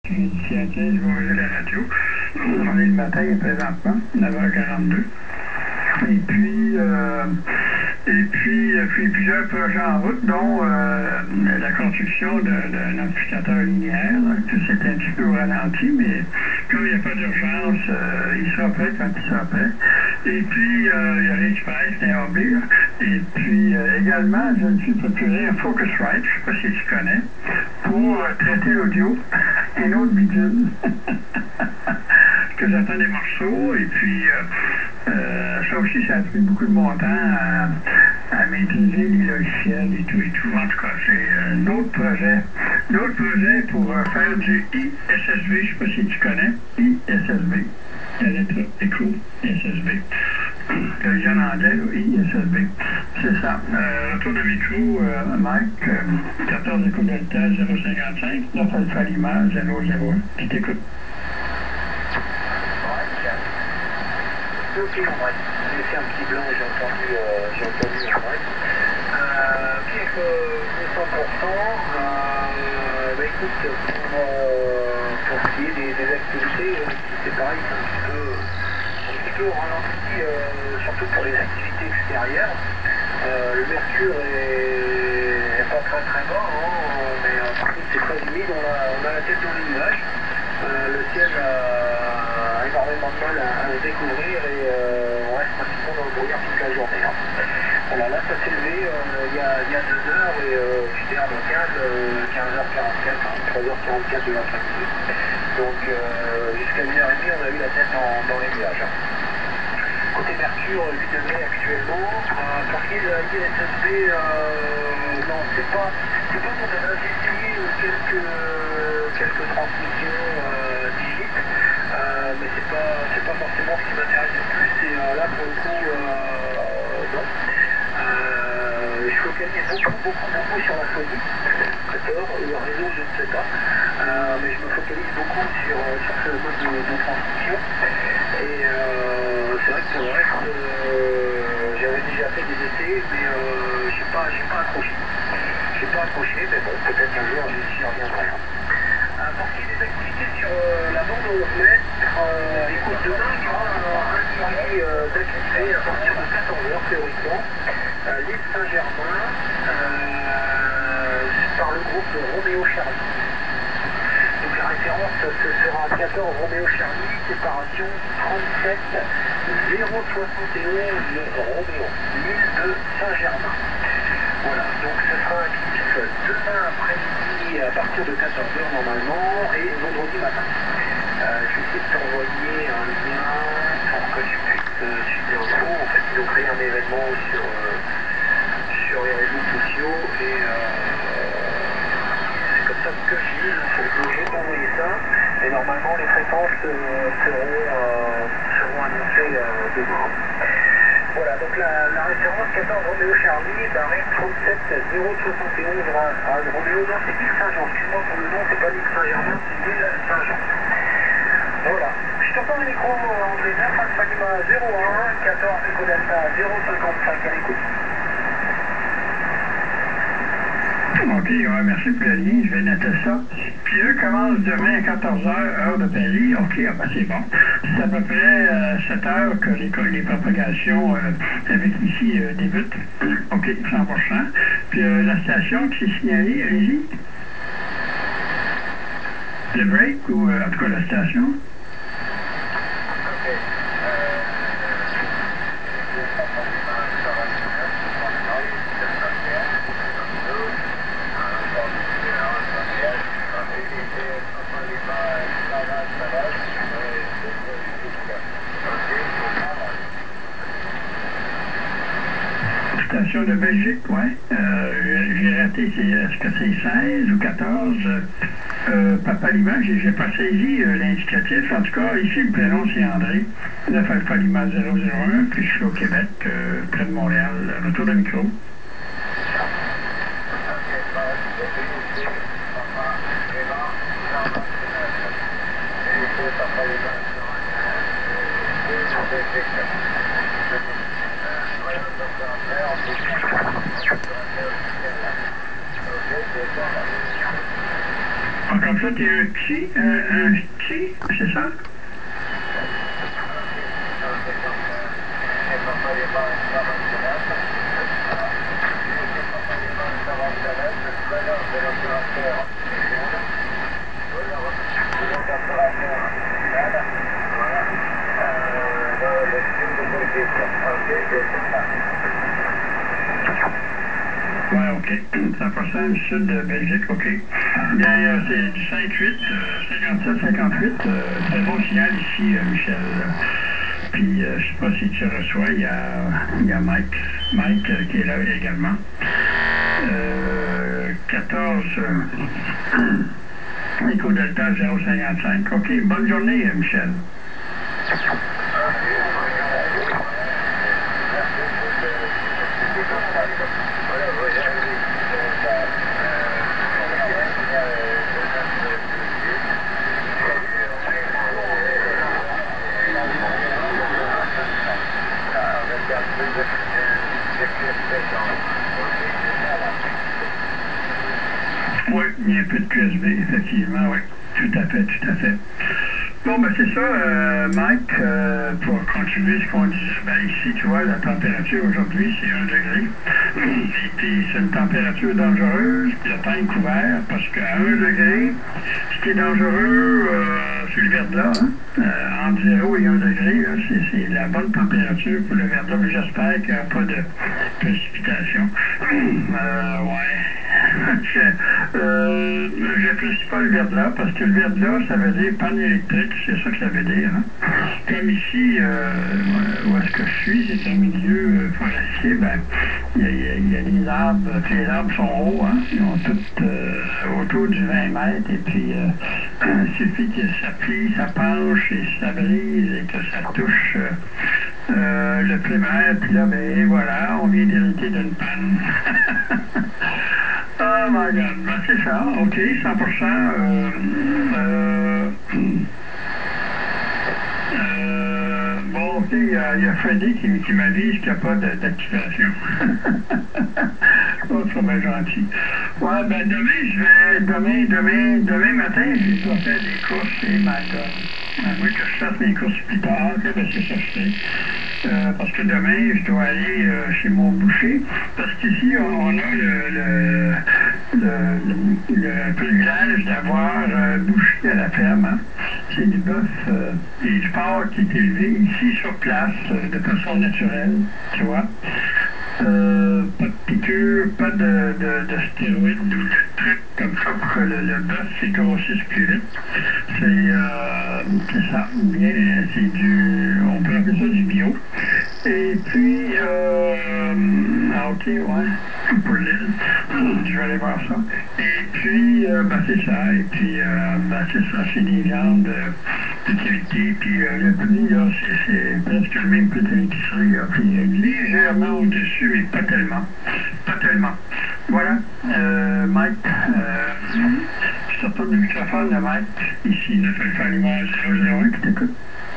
J'ai dit, tiens, je vais ouvrir la radio. On est le matin présentement, 9h42. Et puis plusieurs projets en route, dont la construction d'un amplificateur linéaire. C'est un petit peu ralenti, mais comme il n'y a pas d'urgence, il sera prêt quand il sera prêt. Et puis, il y a l'Express, l'AB. Et puis, également, je me suis procuré un Focusrite, je ne sais pas si tu connais, pour traiter l'audio. Un autre bidule. Que j'attends des morceaux. Et puis, ça aussi, ça a pris beaucoup de mon temps à maîtriser les logiciels et tout. En tout cas, c'est d'autres projets pour faire du ISSB. Je ne sais pas si tu connais. ISSB. La lettre écho ISSB. Le en anglais, ISSB. C'est ça. Retour de micro, Mike, 14 écho delta 055, 9 alpha lima 001. Qui t'écoute? Ok, en vrai. J'ai fait un petit blanc, j'ai entendu en vrai. Qui est que 200%, bah écoute, pour ce qui est des activités, c'est pareil, c'est un petit peu au ralenti, surtout pour les activités extérieures. Le mercure est pas très bas, hein, mais par contre c'est très humide, on a la tête dans les nuages. Le ciel a énormément de mal à se découvrir et on reste pratiquement dans le brouillard toute la journée. Hein. Voilà, là ça s'est levé il y a 2 heures et j'étais à local 15h44, 3h44 de l'après-midi. Donc jusqu'à 1h30 on a eu la tête dans les nuages. Hein. Côté mercure, 8 degrés actuellement. Pour qui est de la ISSB, non, c'est pas qu'on a essayé quelques transmissions digites, mais c'est pas forcément ce qui m'intéresse le plus. Et là, pour le coup, non. Je focalise beaucoup sur la phonie, d'accord, le réseau, je ne sais pas, mais je me focalise beaucoup sur ce mode de transmission. Et c'est vrai que pour le reste, j'avais déjà fait des essais, mais j'ai pas accroché. J'ai pas accroché, mais bon, peut-être qu'un jour j'y reviendrai. Pour ce qui est des activités sur la bande au 11 mètres, écoute, demain il y aura un suivi d'activité à partir de 14h théoriquement. L'île Saint-Germain, par le groupe Roméo Charlie. Donc la référence ce sera 14 Roméo Charlie, séparation 37 071 Roméo, l'île de Saint-Germain. Voilà, donc ce sera actif demain après-midi à partir de 14h normalement et vendredi matin. Je vais essayer de t'envoyer un lien pour que tu puisses suivre l'info. En fait, ils ont créé un événement sur les réseaux sociaux et c'est comme ça que j'ai eu l'info. Donc je vais t'envoyer ça et normalement les fréquences seront annoncées demain. Voilà, donc la référence 14 Roméo Charlie, barré 37 071 Roméo, non, c'est l'île Saint-Jean. Excuse-moi pour le nom, c'est pas l'île Saint-Germain, c'est l'île Saint-Jean. Voilà. Je t'entends le micro, André 9, Alpha Lima 01, 14 Eco Delta 055, à l'écoute. OK, ouais, merci pour le lien, je vais noter ça. Puis eux commencent demain à 14h, heure de Paris. OK, ben c'est bon. C'est à peu près 7 heures que les propagations avec ici débutent. OK, 100%. Puis la station qui s'est signalée, allez-y. Le break ou en tout cas la station? Station de Belgique, ouais. J'ai raté, est-ce que c'est 16 ou 14? Papa Lima, j'ai pas saisi l'indicatif. En tout cas, ici, le prénom, c'est André. 9 Alpha Lima 001, puis je suis au Québec, près de Montréal. Retour de micro. Donc, comme ça, tu es un petit, c'est ça? Ouais, ok. 100% du sud de Belgique, ok. Bien, c'est du 5-8, 57-58. Très bon signal ici, Michel. Puis, je sais pas si tu reçois, il y a Mike qui est là également. 14, Éco Delta 055. Ok, bonne journée, Michel. Oui, il y a un peu de QSB, effectivement, oui. Tout à fait, tout à fait. Bon, ben c'est ça, Mike, pour continuer ce qu'on disait, ben ici, tu vois, la température aujourd'hui, c'est 1 degré. Et puis, c'est une température dangereuse, puis le temps est couvert, parce qu'à 1 degré, ce qui est dangereux, c'est le verglas, hein? Entre 0 et 1 degré, c'est la bonne température pour le verglas, mais j'espère qu'il n'y a pas de précipitation. Ouais. J'apprécie pas le verglas parce que le verglas, ça veut dire panne électrique, c'est ça que ça veut dire. Hein? Comme ici, où est-ce que je suis, c'est un milieu forestier, ben, il y a des arbres, les arbres sont hauts, hein? Ils ont tous autour du 20 mètres, et puis il suffit que ça plie, ça penche, et ça brise, et que ça touche le primaire, puis là, ben voilà, on vient d'hériter d'une panne. Oh my God, ben c'est ça, ok, 100%. Bon, ok, il y a Freddy qui m'avise qu'il n'y a pas d'activation. Oh, c'est bien gentil. Ouais, ben demain matin, je dois faire des courses et my God. À moins que je fasse mes courses plus tard, ben c'est ça que je fais. Parce que demain, je dois aller chez mon boucher. Parce qu'ici, on a le privilège d'avoir boucher à la ferme. Hein. C'est du bœuf et du porc qui est élevé ici sur place de façon naturelle, tu vois. Pas de piqûres, pas de stéroïdes ou de trucs comme ça pour que le bœuf se grossisse plus vite. C'est ça. Bien, c'est du, on peut appeler ça du bio. Et puis, ok, ouais, pour l'île, je vais aller voir ça. Et puis, ben c'est ça. Et puis, ben c'est ça, c'est des viandes de qualité. Puis le prix, là, c'est presque le même prix que l'épicerie. Puis légèrement au-dessus, mais pas tellement. Pas tellement. Voilà, Mike, je te retourne le microphone de Mike, ici, le téléphone numéro 001 qui t'écoute.